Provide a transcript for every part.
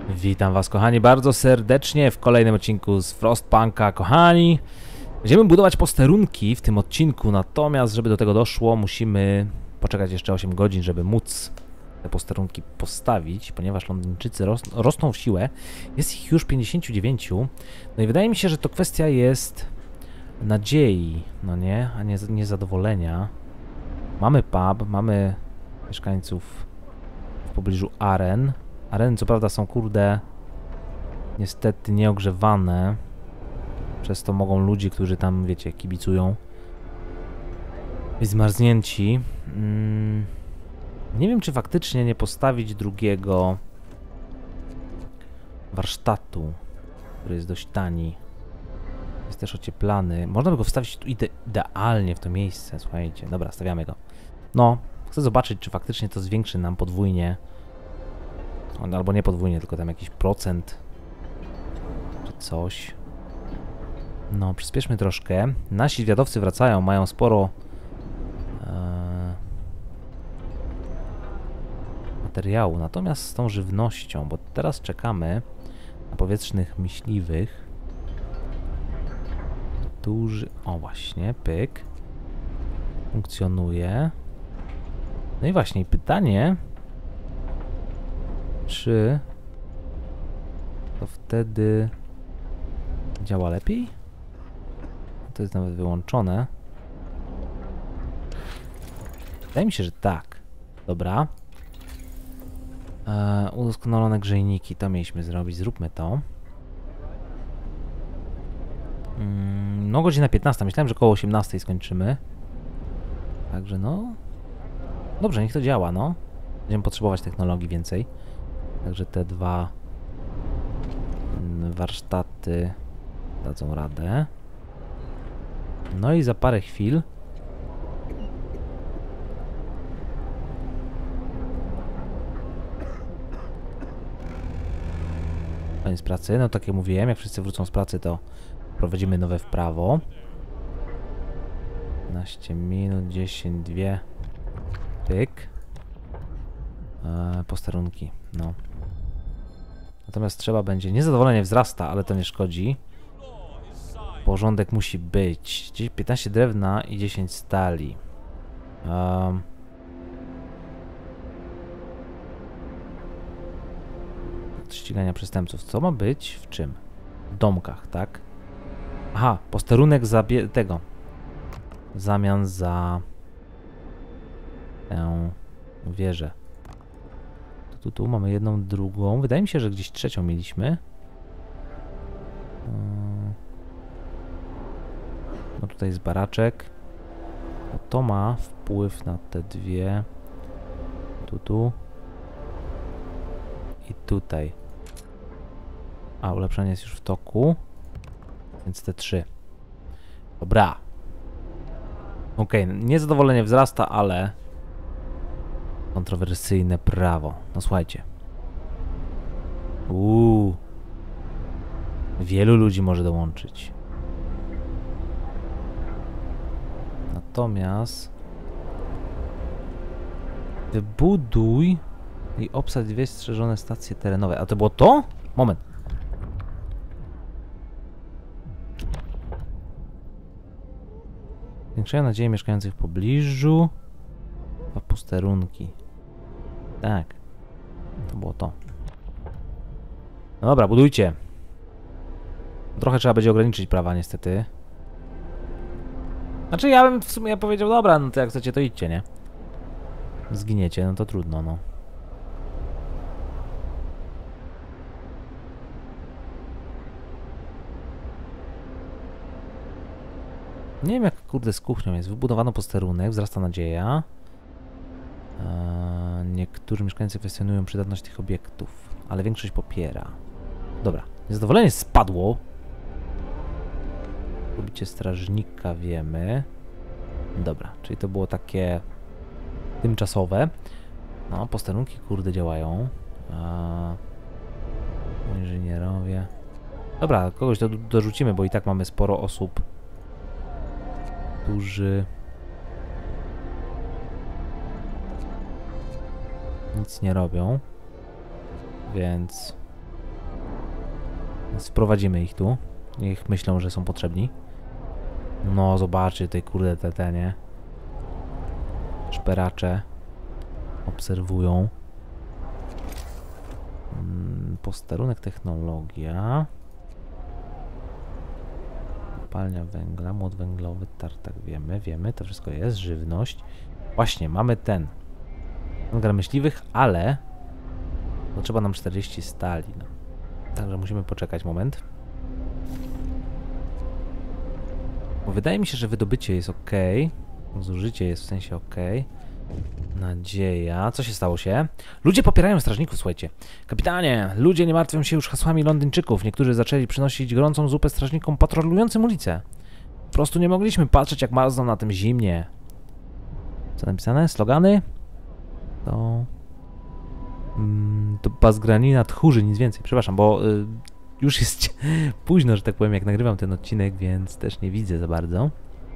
Witam was, kochani, bardzo serdecznie w kolejnym odcinku z Frostpunka. Kochani, będziemy budować posterunki w tym odcinku, natomiast żeby do tego doszło, musimy poczekać jeszcze 8 godzin, żeby móc te posterunki postawić, ponieważ Londyńczycy rosną w siłę. Jest ich już 59. No i wydaje mi się, że to kwestia jest nadziei, no nie, a nie niezadowolenia. Mamy pub, mamy mieszkańców w pobliżu aren. Areny co prawda są, kurde, niestety nieogrzewane. Przez to mogą ludzie, którzy tam, wiecie, kibicują, być zmarznięci. Nie wiem, czy faktycznie nie postawić drugiego warsztatu, który jest dość tani. Jest też ocieplany. Można by go wstawić tu idealnie w to miejsce, słuchajcie. Dobra, stawiamy go. No, chcę zobaczyć, czy faktycznie to zwiększy nam podwójnie. Albo nie podwójnie, tylko tam jakiś procent czy coś. No, przyspieszmy troszkę. Nasi zwiadowcy wracają, mają sporo materiału. Natomiast z tą żywnością, bo teraz czekamy na powietrznych myśliwych, którzy... O, właśnie, pyk. Funkcjonuje. No i właśnie pytanie, czy to wtedy działa lepiej? To jest nawet wyłączone. Wydaje mi się, że tak. Dobra. Udoskonalone grzejniki. To mieliśmy zrobić. Zróbmy to. No, godzina 15. Myślałem, że koło 18 skończymy. Także no... Dobrze, niech to działa, no. Będziemy potrzebować technologii więcej. Także te dwa warsztaty dadzą radę. No i za parę chwil koniec pracy. No tak jak mówiłem, jak wszyscy wrócą z pracy, to prowadzimy nowe w prawo. 15 minut, 10, 2. Pyk. Posterunki, no. Natomiast trzeba będzie... Niezadowolenie wzrasta, ale to nie szkodzi. Porządek musi być. 15 drewna i 10 stali. Ścigania przestępców. Co ma być? W czym? W domkach, tak? Aha, posterunek tego. W zamian za tę wieżę. Tu mamy jedną, drugą. Wydaje mi się, że gdzieś trzecią mieliśmy. No tutaj jest baraczek. No to ma wpływ na te dwie. Tu. I tutaj. A, ulepszenie jest już w toku. Więc te trzy. Dobra. Okej, niezadowolenie wzrasta, ale... kontrowersyjne prawo. No słuchajcie. Wielu ludzi może dołączyć. Natomiast wybuduj i obsadź 2 strzeżone stacje terenowe. A to było to? Moment. Zwiększają nadzieję mieszkających w pobliżu. Dwa posterunki. Tak. To było to. No dobra, budujcie. Trochę trzeba będzie ograniczyć prawa, niestety. Znaczy ja bym w sumie powiedział, dobra, no to jak chcecie, to idźcie, nie? Zginiecie, no to trudno, no. Nie wiem, jak kurde z kuchnią jest. Wybudowano posterunek, wzrasta nadzieja. Niektórzy mieszkańcy kwestionują przydatność tych obiektów, ale większość popiera. Dobra, niezadowolenie spadło. Lubicie strażnika, wiemy. Dobra, czyli to było takie tymczasowe. No, posterunki kurde działają. Inżynierowie. Dobra, kogoś to dorzucimy, bo i tak mamy sporo osób, którzy nic nie robią. Więc Więc wprowadzimy ich tu. Niech myślą, że są potrzebni. No, zobaczcie tutaj, kurde, te, nie? Szperacze. Obserwują. Posterunek technologia. Kopalnia węgla, młot węglowy, tartak, wiemy, to wszystko jest, żywność. Właśnie, mamy ten. Węgla myśliwych, ale potrzeba nam 40 stali, no. Także musimy poczekać moment. Bo wydaje mi się, że wydobycie jest ok. Zużycie jest w sensie ok. Nadzieja. Co się stało się? Ludzie popierają strażników, słuchajcie. Kapitanie, ludzie nie martwią się już hasłami Londyńczyków. Niektórzy zaczęli przynosić gorącą zupę strażnikom patrolującym ulicę. Po prostu nie mogliśmy patrzeć, jak marzną na tym zimnie. Co napisane? Slogany? To bazgranina tchórzy, nic więcej. Przepraszam, bo już jest późno, że tak powiem, jak nagrywam ten odcinek, więc też nie widzę za bardzo.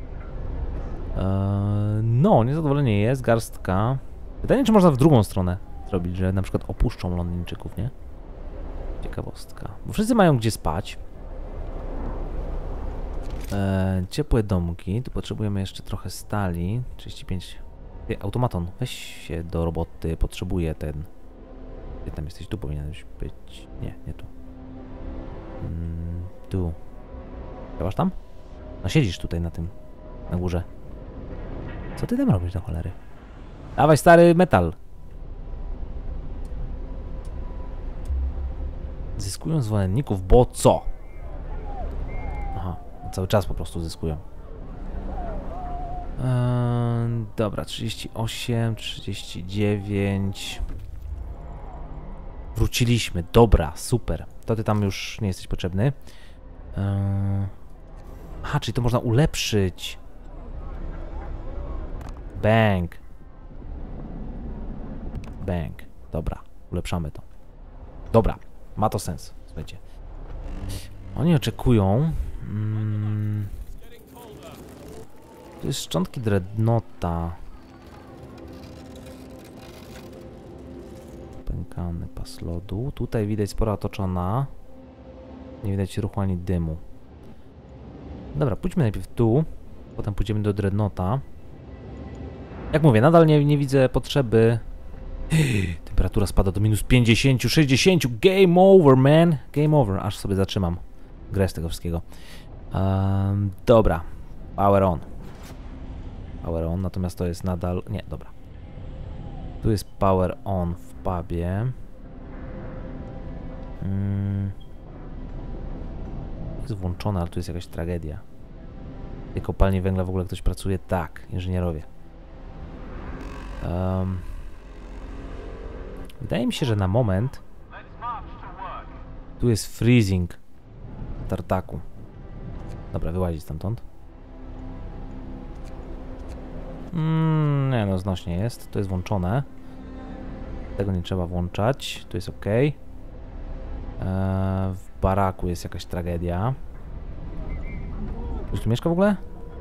No, niezadowolenie jest, garstka. Pytanie, czy można w drugą stronę zrobić, że na przykład opuszczą Londyńczyków, nie? Ciekawostka. Bo wszyscy mają gdzie spać. Ciepłe domki. Tu potrzebujemy jeszcze trochę stali. 35. Automaton, weź się do roboty. Potrzebuję ten. Gdzie tam jesteś? Tu powinieneś być. Nie, nie tu. Tu. Działasz tam? No siedzisz tutaj na tym. Na górze. Co ty tam robisz do cholery? Dawaj stary metal. Zyskują zwolenników, bo co? Aha, cały czas po prostu zyskują. Dobra, 38, 39. Wróciliśmy, dobra, super. To ty tam już nie jesteś potrzebny. Aha, czyli to można ulepszyć. Bang. Bang. Dobra, ulepszamy to. Dobra, ma to sens, słuchajcie. Oni oczekują... To jest szczątki dreadnoughta. Pękany pas lodu. Tutaj widać spora otoczona. Nie widać ruchu ani dymu. Dobra, pójdźmy najpierw tu. Potem pójdziemy do dreadnoughta. Jak mówię, nadal nie widzę potrzeby. Temperatura spada do minus 50, 60. Game over, man. Game over. Aż sobie zatrzymam grę z tego wszystkiego. Dobra. Power on. Power on, natomiast to jest nadal... Nie, dobra. Tu jest power on w pubie. Jest włączone, ale tu jest jakaś tragedia. W tej kopalni węgla w ogóle ktoś pracuje? Tak, inżynierowie. Wydaje mi się, że na moment tu jest freezing tartaku. Dobra, wyłazić stamtąd. Nie no, znośnie jest. To jest włączone. Tego nie trzeba włączać. Tu jest ok. W baraku jest jakaś tragedia. Ktoś tu mieszka w ogóle?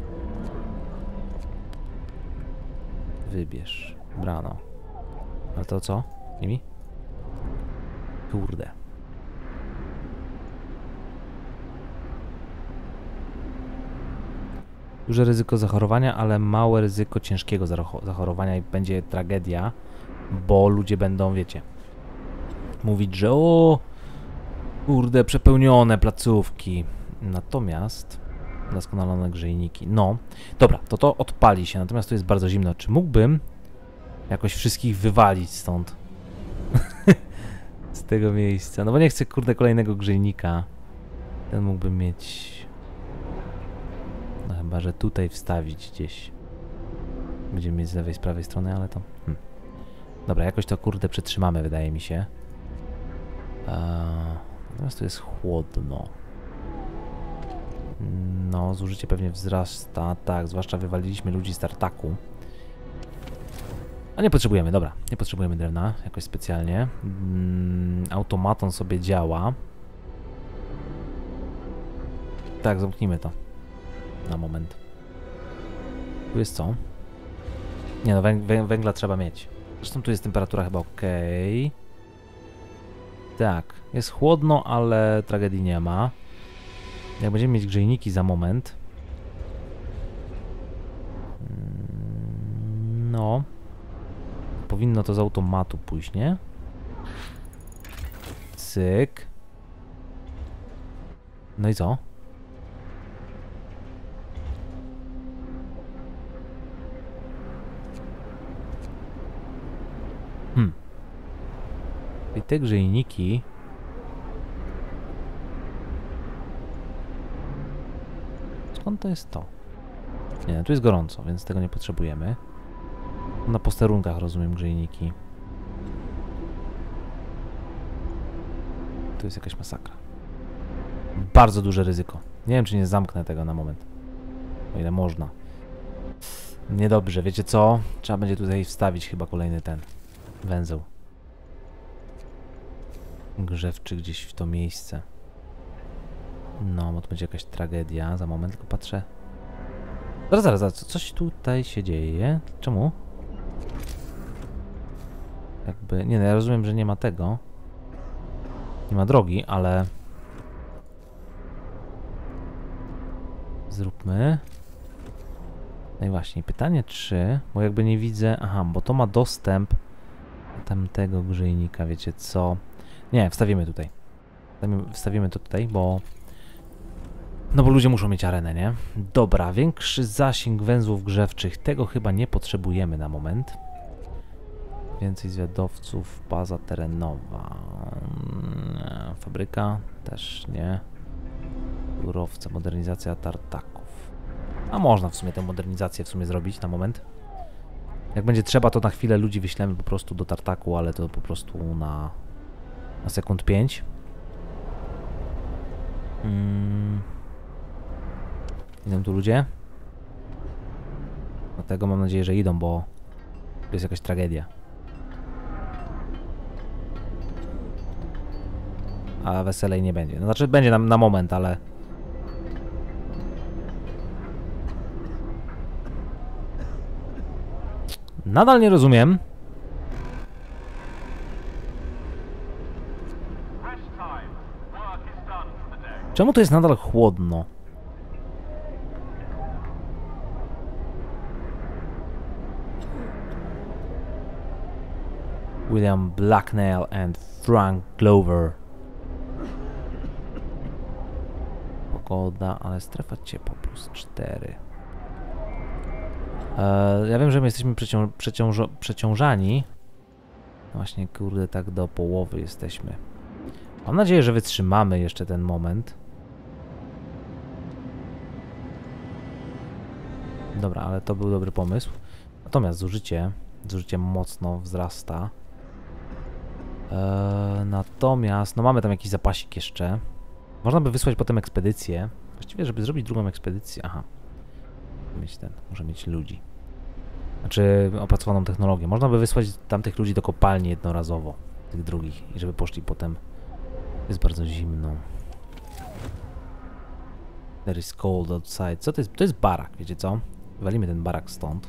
Wybierz. Brano. Ale to co? Nimi? Kurde. Duże ryzyko zachorowania, ale małe ryzyko ciężkiego zachorowania i będzie tragedia, bo ludzie będą, wiecie, mówić, że o, kurde, przepełnione placówki. Natomiast doskonalone grzejniki. No, dobra, to odpali się, natomiast tu jest bardzo zimno. Czy mógłbym jakoś wszystkich wywalić stąd? Z tego miejsca. No bo nie chcę, kurde, kolejnego grzejnika. Ten mógłbym mieć... No chyba, że tutaj wstawić gdzieś. Będziemy mieć z lewej, z prawej strony, ale to... Dobra, jakoś to, kurde, przetrzymamy, wydaje mi się. Natomiast tu jest chłodno. No, zużycie pewnie wzrasta. Tak, zwłaszcza wywaliliśmy ludzi z tartaku. A nie potrzebujemy, dobra. Nie potrzebujemy drewna jakoś specjalnie. Automaton sobie działa. Tak, zamknijmy to. Na moment. Tu jest co? Nie no, węgla trzeba mieć. Zresztą tu jest temperatura chyba ok. Tak, jest chłodno, ale tragedii nie ma. Jak będziemy mieć grzejniki za moment. No. Powinno to z automatu pójść, nie? Cyk. No i co? I te grzejniki... Skąd to jest to? Nie, no tu jest gorąco, więc tego nie potrzebujemy. Na posterunkach rozumiem grzejniki. To jest jakaś masakra. Bardzo duże ryzyko. Nie wiem, czy nie zamknę tego na moment. O ile można. Niedobrze, wiecie co? Trzeba będzie tutaj wstawić chyba kolejny ten węzeł grzewczy gdzieś w to miejsce. No, bo to będzie jakaś tragedia. Za moment tylko patrzę. Zaraz, coś tutaj się dzieje. Czemu? Jakby, nie no, ja rozumiem, że nie ma tego. Nie ma drogi, ale... Zróbmy. No i właśnie, pytanie czy... Bo jakby nie widzę... Aha, bo to ma dostęp do tamtego grzejnika, wiecie co? Nie, wstawimy tutaj. Wstawimy to tutaj, bo... No bo ludzie muszą mieć arenę, nie? Dobra, większy zasięg węzłów grzewczych. Tego chyba nie potrzebujemy na moment. Więcej zwiadowców, baza terenowa. Fabryka? Też nie. Surowce, modernizacja tartaków. A można w sumie tę modernizację zrobić na moment. Jak będzie trzeba, to na chwilę ludzi wyślemy po prostu do tartaku, ale to po prostu na sekund 5. Idą tu ludzie? Dlatego mam nadzieję, że idą, bo to jest jakaś tragedia. A weselej nie będzie. No znaczy będzie na moment, ale... Nadal nie rozumiem. Czemu to jest nadal chłodno? William Blacknell and Frank Glover. Pogoda, ale strefa ciepła +4. Ja wiem, że my jesteśmy przeciążani. No właśnie, kurde, tak do połowy jesteśmy. Mam nadzieję, że wytrzymamy jeszcze ten moment. Dobra, ale to był dobry pomysł. Natomiast zużycie mocno wzrasta. Natomiast, no mamy tam jakiś zapasik jeszcze. Można by wysłać potem ekspedycję. Właściwie, żeby zrobić drugą ekspedycję. Aha. Może mieć ludzi. Znaczy opracowaną technologię. Można by wysłać tamtych ludzi do kopalni jednorazowo. Tych drugich. I żeby poszli potem. Jest bardzo zimno. There is cold outside. Co to jest? To jest barak, wiecie co? Walimy ten barak stąd.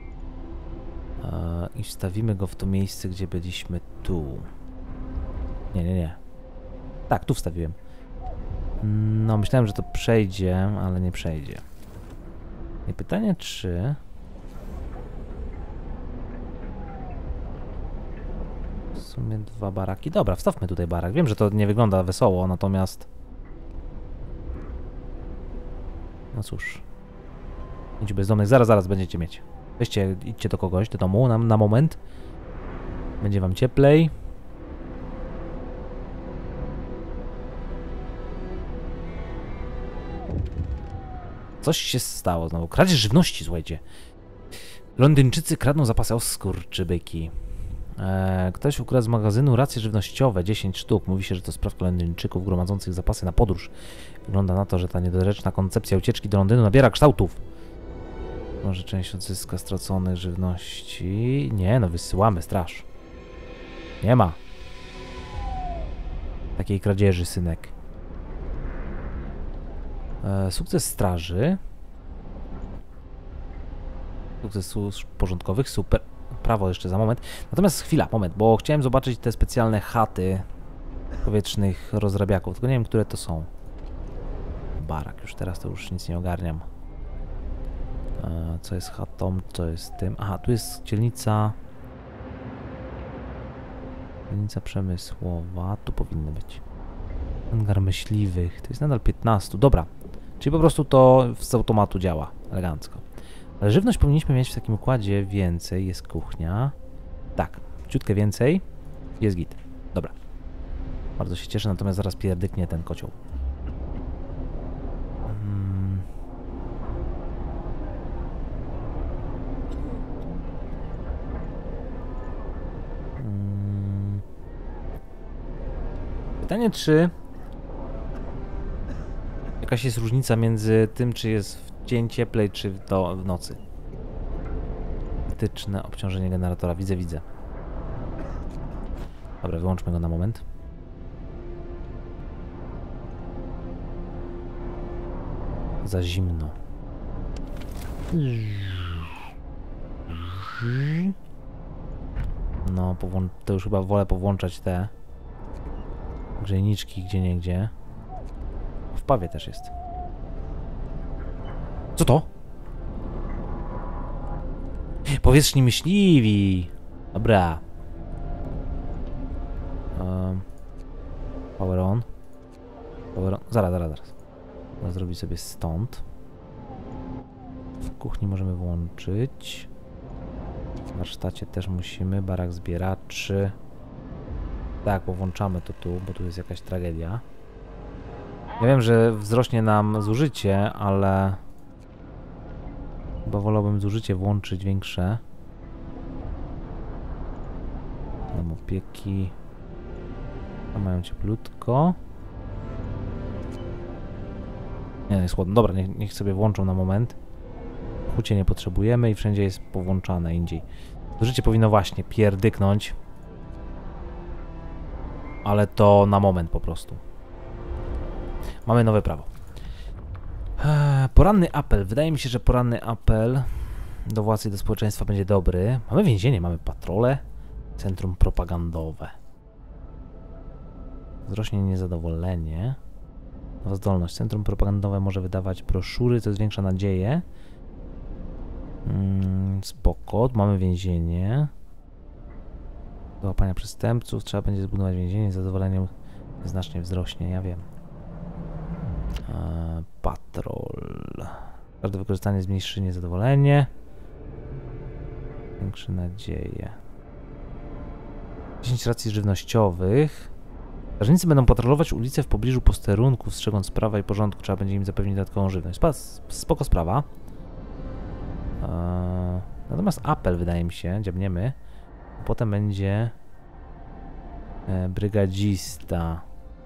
I wstawimy go w to miejsce, gdzie byliśmy tu. Nie. Tak, tu wstawiłem. No, myślałem, że to przejdzie, ale nie przejdzie. I pytanie, czy... W sumie 2 baraki. Dobra, wstawmy tutaj barak. Wiem, że to nie wygląda wesoło, natomiast... No cóż. Idź bezdomnych. Zaraz będziecie mieć. Weźcie, idźcie do kogoś, do domu na moment. Będzie wam cieplej. Coś się stało znowu. Kradzież żywności, słuchajcie. Londyńczycy kradną zapasy. O skurczybyki. Ktoś ukradł z magazynu racje żywnościowe. 10 sztuk. Mówi się, że to sprawka Londyńczyków gromadzących zapasy na podróż. Wygląda na to, że ta niedorzeczna koncepcja ucieczki do Londynu nabiera kształtów. Może część odzyska straconej żywności. Nie, no wysyłamy straż. Nie ma takiej kradzieży, synek. Sukces straży. Sukces służb porządkowych, super. Prawo jeszcze za moment. Natomiast chwila, moment, bo chciałem zobaczyć te specjalne chaty. powietrznych rozrabiaków, tylko nie wiem, które to są. Barak, już teraz to już nic nie ogarniam. Co jest chatą, co jest tym? Aha, tu jest dzielnica... Dzielnica przemysłowa, tu powinny być. Hangar myśliwych, to jest nadal 15, dobra. Czyli po prostu to z automatu działa, elegancko. Ale żywność powinniśmy mieć w takim układzie więcej, jest kuchnia. Tak, ciutkę więcej, jest git. Dobra. Bardzo się cieszę, natomiast zaraz pierdyknie ten kocioł. Pytanie, czy jakaś jest różnica między tym, czy jest w dzień cieplej, czy w nocy? Krytyczne obciążenie generatora. Widzę. Dobra, wyłączmy go na moment. Za zimno. No, to już chyba wolę powłączać te grzejniczki gdzieniegdzie. W pawie też jest. Co to? Powietrzni myśliwi! Dobra. Power on. Zaraz. Zrobić sobie stąd. W kuchni możemy włączyć. W warsztacie też musimy. Barak zbieraczy. Tak, powłączamy to tu, bo tu jest jakaś tragedia. Ja wiem, że wzrośnie nam zużycie, ale... Chyba wolałbym zużycie włączyć większe. Dom opieki. Tam mają cieplutko. Nie, jest chłodno. Dobra, niech sobie włączą na moment. Hucie nie potrzebujemy i wszędzie jest powłączane indziej. Zużycie powinno właśnie pierdyknąć. Ale to na moment po prostu. Mamy nowe prawo. Poranny apel. Wydaje mi się, że poranny apel do władzy i do społeczeństwa będzie dobry. Mamy więzienie, mamy patrole. Centrum propagandowe. Wzrośnie niezadowolenie. Nowa zdolność. Centrum propagandowe może wydawać broszury, co zwiększa nadzieję. Spoko. Mamy więzienie. Do łapania przestępców. Trzeba będzie zbudować więzienie. Zadowolenie znacznie wzrośnie. Ja wiem. Patrol. Każde wykorzystanie zmniejszy niezadowolenie. Większe nadzieje. 10 racji żywnościowych. Strażnicy będą patrolować ulice w pobliżu posterunków, strzegąc prawa i porządku. Trzeba będzie im zapewnić dodatkową żywność. Spoko sprawa. Natomiast apel, wydaje mi się, dziabniemy. Potem będzie brygadzista.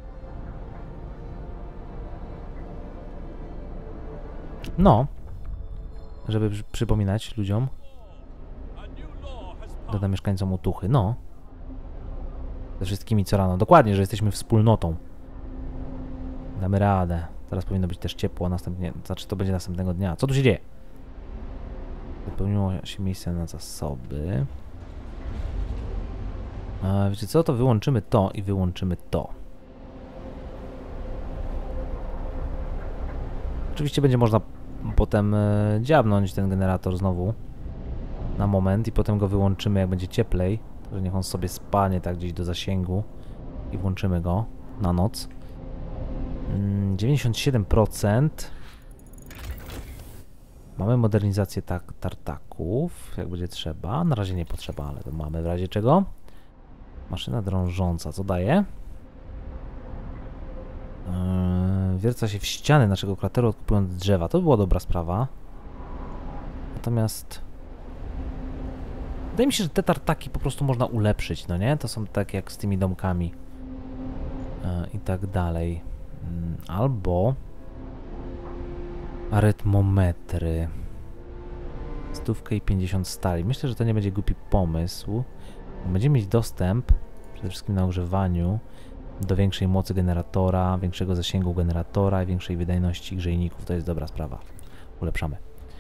No, żeby przypominać ludziom. Dodam mieszkańcom otuchy. No. Ze wszystkimi co rano. Dokładnie, że jesteśmy wspólnotą. Damy radę. Teraz powinno być też ciepło następnie. Znaczy to będzie następnego dnia. Co tu się dzieje? Wypełniło się miejsce na zasoby. Wiecie co? To wyłączymy to i wyłączymy to. Oczywiście będzie można potem dziabnąć ten generator znowu na moment i potem go wyłączymy, jak będzie cieplej. Że niech on sobie spanie tak gdzieś do zasięgu i włączymy go na noc. 97%. Mamy modernizację tartaków, jak będzie trzeba. Na razie nie potrzeba, ale to mamy w razie czego. Maszyna drążąca, co daje? Wierca się w ściany naszego krateru, odkupując drzewa. To by była dobra sprawa. Natomiast wydaje mi się, że te tartaki po prostu można ulepszyć, no nie? To są tak jak z tymi domkami i tak dalej. Albo arytmometry. 100 i 50 stali. Myślę, że to nie będzie głupi pomysł. Będziemy mieć dostęp przede wszystkim na ogrzewaniu do większej mocy generatora, większego zasięgu generatora i większej wydajności grzejników. To jest dobra sprawa. Ulepszamy.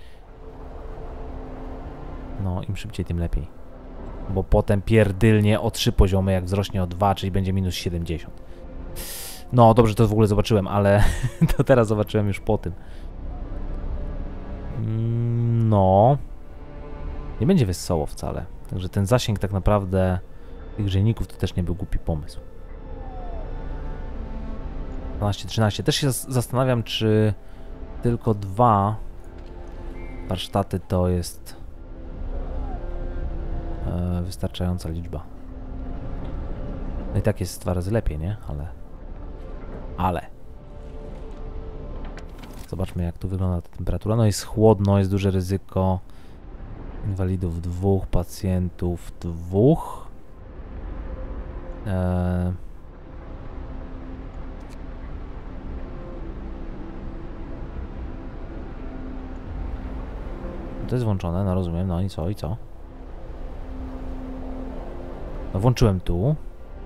No, im szybciej, tym lepiej. Bo potem pierdylnie o 3 poziomy, jak wzrośnie o 2, czyli będzie minus 70. No, dobrze, to w ogóle zobaczyłem, ale to teraz zobaczyłem już po tym. No. Nie będzie wesoło wcale. Także ten zasięg tak naprawdę tych grzejników to też nie był głupi pomysł. 12, 13. Też się zastanawiam, czy tylko 2 warsztaty to jest wystarczająca liczba. No i tak jest 2 razy lepiej, nie? Ale. Zobaczmy, jak tu wygląda ta temperatura. No jest chłodno, jest duże ryzyko. Inwalidów 2, pacjentów 2. To jest włączone, no rozumiem, no i co, i co? No włączyłem tu.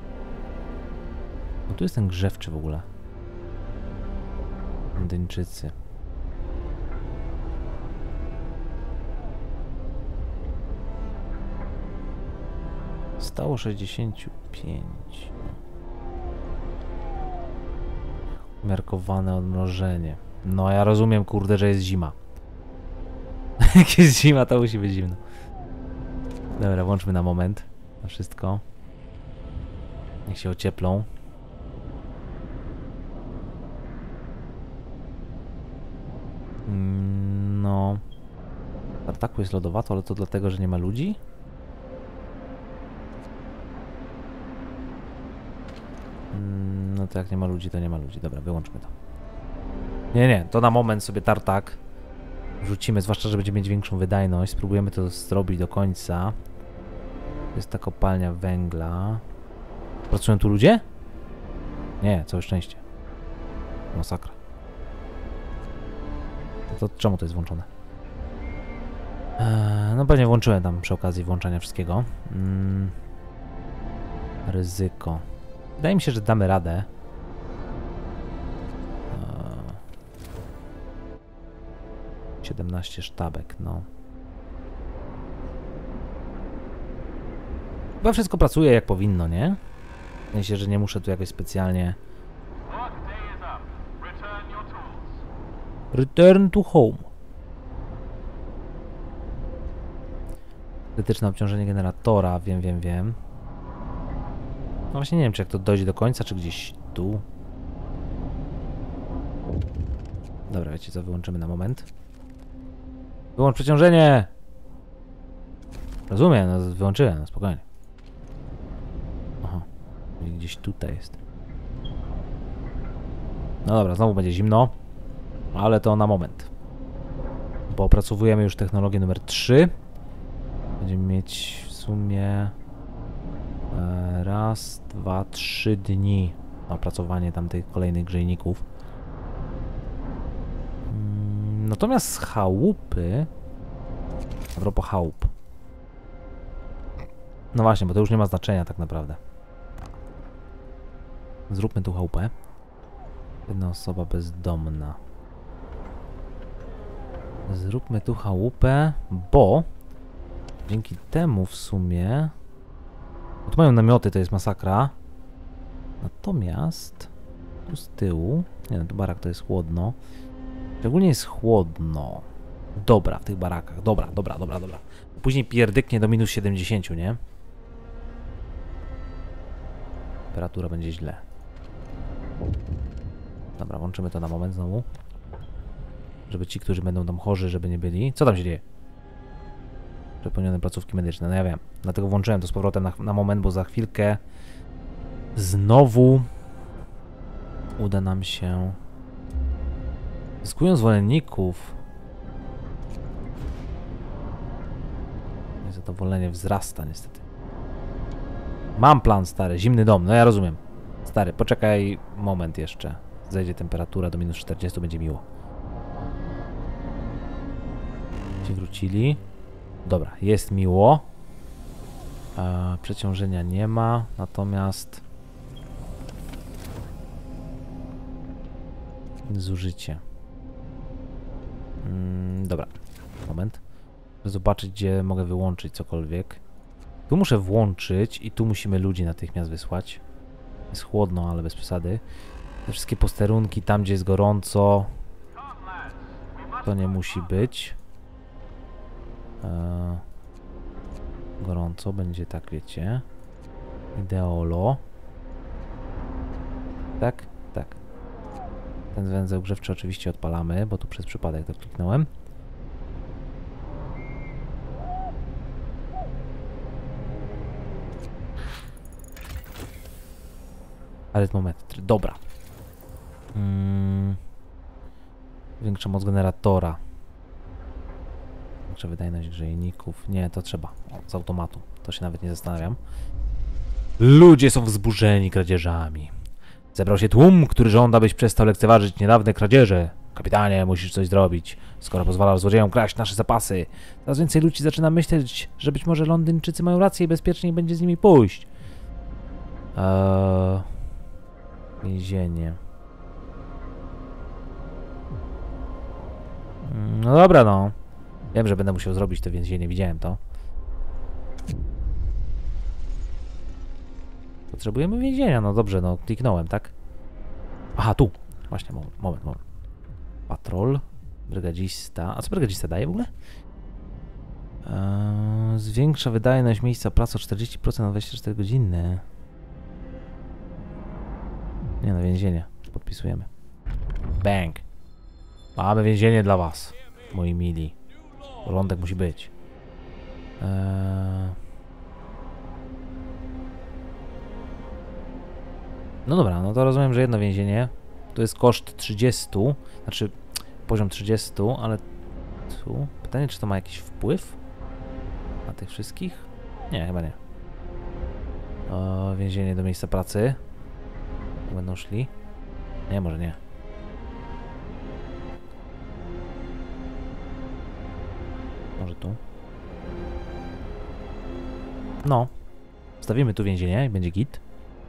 No tu jest ten grzewczy w ogóle. Indyjczycy. Stało 65. Umiarkowane odmrożenie. No ja rozumiem, kurde, że jest zima. Jak jest zima, to musi być zimno. Dobra, włączmy na moment. Na wszystko. Niech się ocieplą. No. W Tartaku jest lodowato, ale to dlatego, że nie ma ludzi? No to jak nie ma ludzi, to nie ma ludzi. Dobra, wyłączmy to. Nie, to na moment sobie Tartak wrzucimy, zwłaszcza, że będziemy mieć większą wydajność. Spróbujemy to zrobić do końca. To jest ta kopalnia węgla. Pracują tu ludzie? Nie, całe szczęście. Masakra. To czemu to jest włączone? No pewnie włączyłem tam przy okazji włączania wszystkiego. Ryzyko. Wydaje mi się, że damy radę. 17 sztabek, no. Chyba wszystko pracuje jak powinno, nie? Myślę, że nie muszę tu jakoś specjalnie... Return to home. Krytyczne obciążenie generatora, wiem. No właśnie nie wiem, czy jak to dojdzie do końca, czy gdzieś tu. Dobra, wiecie co, wyłączymy na moment. Wyłącz przeciążenie! Rozumiem, no wyłączyłem, no spokojnie. Aha, i gdzieś tutaj jest. No dobra, znowu będzie zimno. Ale to na moment. Bo opracowujemy już technologię numer 3. Będziemy mieć w sumie... raz, 2, 3 dni na opracowanie tamtych kolejnych grzejników. Natomiast chałupy... A propos chałup. No właśnie, bo to już nie ma znaczenia tak naprawdę. Zróbmy tu chałupę. Jedna osoba bezdomna. Zróbmy tu chałupę, bo dzięki temu w sumie... Tu mają namioty, to jest masakra. Natomiast tu z tyłu... Nie no, tu barak to jest chłodno. Szczególnie jest chłodno. Dobra, w tych barakach. Dobra. Później pierdyknie do minus 70, nie? Temperatura będzie źle. Dobra, włączymy to na moment znowu. Żeby ci, którzy będą tam chorzy, żeby nie byli. Co tam się dzieje? Przepełnione placówki medyczne, no ja wiem. Dlatego włączyłem to z powrotem na moment, bo za chwilkę znowu uda nam się... Zyskują zwolenników. Niezadowolenie wzrasta niestety. Mam plan, stary, zimny dom, no ja rozumiem. Stary, poczekaj moment jeszcze. Zejdzie temperatura do minus 40, będzie miło. Ci wrócili. Dobra, jest miło. Przeciążenia nie ma, natomiast zużycie. Dobra, moment. Zobaczyć, gdzie mogę wyłączyć cokolwiek. Tu muszę włączyć i tu musimy ludzi natychmiast wysłać. Jest chłodno, ale bez przesady. Te wszystkie posterunki tam, gdzie jest gorąco. To nie musi być. Gorąco będzie, tak wiecie. Ideolo. Tak, tak. Ten węzeł grzewczy oczywiście odpalamy, bo tu przez przypadek to kliknąłem. Arytmometr, dobra. Większa moc generatora. Większa wydajność grzejników. Nie, to trzeba. O, z automatu. To się nawet nie zastanawiam. Ludzie są wzburzeni kradzieżami. Zebrał się tłum, który żąda, byś przestał lekceważyć niedawne kradzieże. Kapitanie, musisz coś zrobić, skoro pozwalasz złodziejom kraść nasze zapasy. Coraz więcej ludzi zaczyna myśleć, że być może Londyńczycy mają rację i bezpiecznie będzie z nimi pójść. Więzienie. No dobra, no. Wiem, że będę musiał zrobić to więzienie, widziałem to. Potrzebujemy więzienia, no dobrze, no kliknąłem, tak? Aha, tu. Właśnie, moment. Patrol, brygadzista. A co brygadzista daje w ogóle? Zwiększa wydajność miejsca pracy o 40% na 24 godziny. Nie no, więzienie. Podpisujemy. Bang. Mamy więzienie dla was, moi mili. Porządek musi być. No dobra, no to rozumiem, że jedno więzienie. To jest koszt 30, znaczy poziom 30, ale tu... Pytanie, czy to ma jakiś wpływ na tych wszystkich? Nie, chyba nie. Więzienie do miejsca pracy. Będą szli? Nie, może nie. Może tu? No. Wstawimy tu więzienie i będzie git.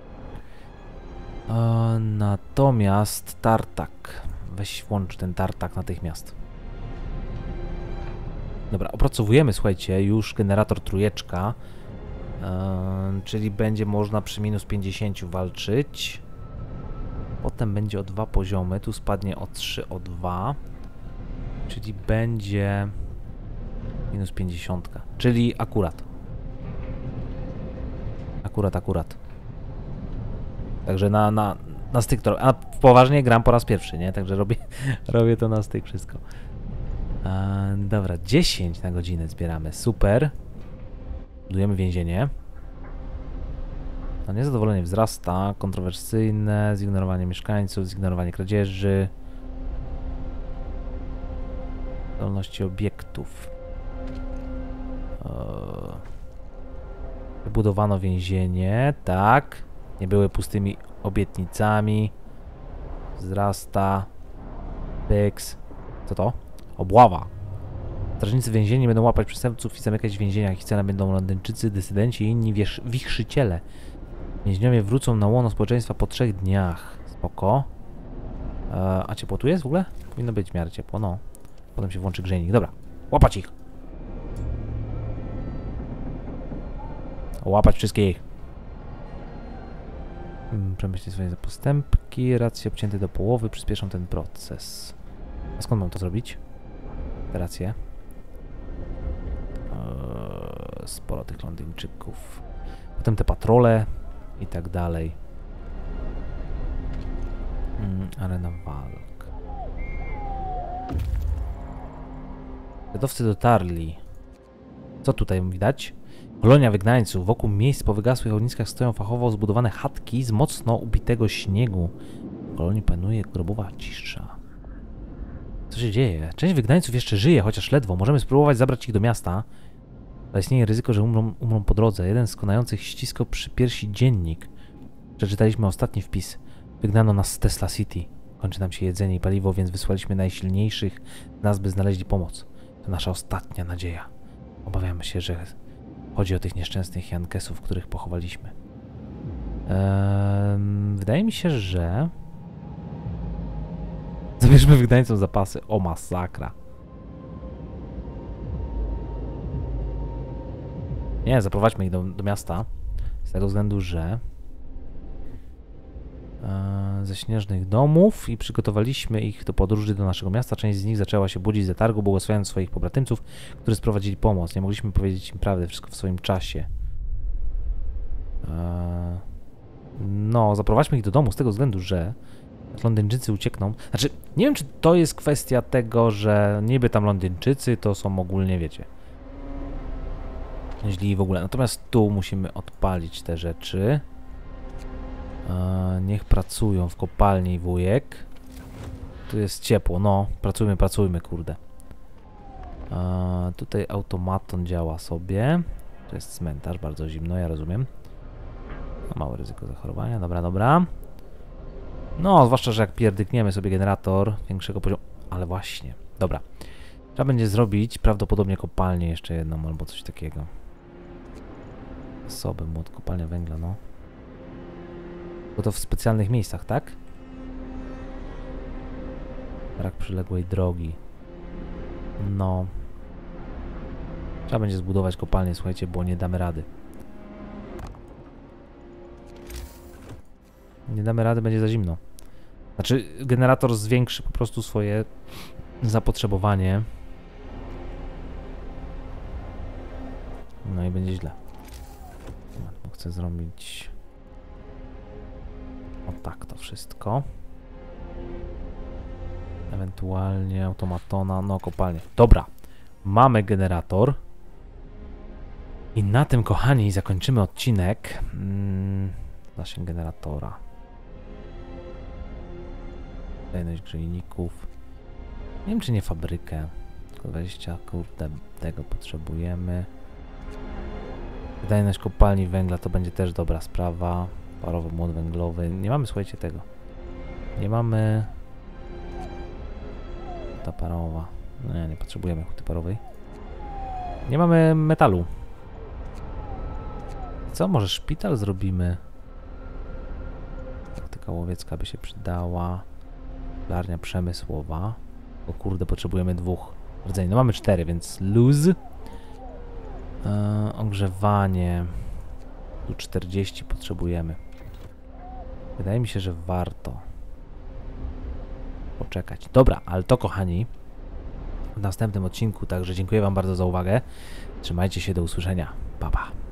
Natomiast tartak. Weź włącz ten tartak natychmiast. Dobra, opracowujemy, słuchajcie, już generator trójeczka. Czyli będzie można przy minus 50 walczyć. Potem będzie o 2 poziomy. Tu spadnie o 3, o 2. Czyli będzie minus 50. Czyli akurat. Akurat. Także na styk to... A poważnie gram po raz pierwszy, nie? Także robię to na styk wszystko. Dobra, 10 na godzinę zbieramy. Super. Budujemy więzienie. No, niezadowolenie wzrasta. Kontrowersyjne. Zignorowanie mieszkańców. Zignorowanie kradzieży. Zdolności obiektów. Wybudowano więzienie. Tak. Nie były pustymi obietnicami. Wzrasta. Pyks. Co to? Obława. Strażnicy więzieni będą łapać przestępców i zamykać w więzieniach. Ich celem będą Londyńczycy, dysydenci i inni wichrzyciele. Więźniowie wrócą na łono społeczeństwa po 3 dniach. Spoko. A ciepło tu jest w ogóle? Powinno być w miarę ciepło, no. Potem się włączy grzejnik. Dobra. Łapać ich. Łapać wszystkich. Przemyśleć swoje postępki. Racje obcięte do połowy przyspieszą ten proces. A skąd mam to zrobić? Racje. Sporo tych Londyńczyków. Potem te patrole i tak dalej. Arena walk. Śladowcy dotarli. Co tutaj widać? Kolonia wygnańców. Wokół miejsc po wygasłych ogniskach stoją fachowo zbudowane chatki z mocno ubitego śniegu. W kolonii panuje grobowa cisza. Co się dzieje? Część wygnańców jeszcze żyje, chociaż ledwo. Możemy spróbować zabrać ich do miasta. Ale istnieje ryzyko, że umrą po drodze. Jeden z konających ściskał przy piersi dziennik. Przeczytaliśmy ostatni wpis. Wygnano nas z Tesla City. Kończy nam się jedzenie i paliwo, więc wysłaliśmy najsilniejszych z nas, by znaleźli pomoc. To nasza ostatnia nadzieja. Obawiamy się, że chodzi o tych nieszczęsnych Jankesów, których pochowaliśmy. Wydaje mi się, że... Zabierzmy wygnańcom zapasy. O, masakra. Nie, zaprowadźmy ich do miasta. Z tego względu, że... ze śnieżnych domów i przygotowaliśmy ich do podróży do naszego miasta. Część z nich zaczęła się budzić z letargu, błogosławiąc swoich pobratymców, którzy sprowadzili pomoc. Nie mogliśmy powiedzieć im prawdę, wszystko w swoim czasie. No, zaprowadźmy ich do domu z tego względu, że jak Londyńczycy uciekną... Znaczy, nie wiem, czy to jest kwestia tego, że niby tam Londyńczycy to są ogólnie, wiecie, źli w ogóle. Natomiast tu musimy odpalić te rzeczy. Niech pracują w kopalni, wujek. Tu jest ciepło, no. Pracujmy, kurde. Tutaj automaton działa sobie. To jest cmentarz, bardzo zimno, ja rozumiem. Małe ryzyko zachorowania, dobra. No, zwłaszcza, że jak pierdykniemy sobie generator większego poziomu... Ale właśnie, dobra. Trzeba będzie zrobić prawdopodobnie kopalnię jeszcze jedną, albo coś takiego. Zasoby, młot, kopalnia węgla, no. Bo to w specjalnych miejscach, tak? Brak przyległej drogi. No. Trzeba będzie zbudować kopalnię, słuchajcie, bo nie damy rady. Nie damy rady, będzie za zimno. Znaczy, generator zwiększy po prostu swoje zapotrzebowanie. No i będzie źle. Chcę zrobić... O tak, to wszystko. Ewentualnie automatona, no kopalnie. Dobra, mamy generator. I na tym, kochani, zakończymy odcinek. Zasięg generatora. Wydajność grzejników. Nie wiem, czy nie fabrykę. Tylko 20, kurde, tego potrzebujemy. Wydajność kopalni węgla to będzie też dobra sprawa. Parowy młot węglowy. Nie mamy, słuchajcie, tego. Nie mamy... Huta parowa. No nie potrzebujemy huty parowej. Nie mamy metalu. Co? Może szpital zrobimy? Taktyka łowiecka by się przydała. Szklarnia przemysłowa. O kurde, potrzebujemy 2 rdzeni. No mamy 4, więc luz. Ogrzewanie. Tu 40 potrzebujemy. Wydaje mi się, że warto poczekać. Dobra, ale to, kochani, w następnym odcinku. Także dziękuję wam bardzo za uwagę. Trzymajcie się, do usłyszenia. Pa, pa.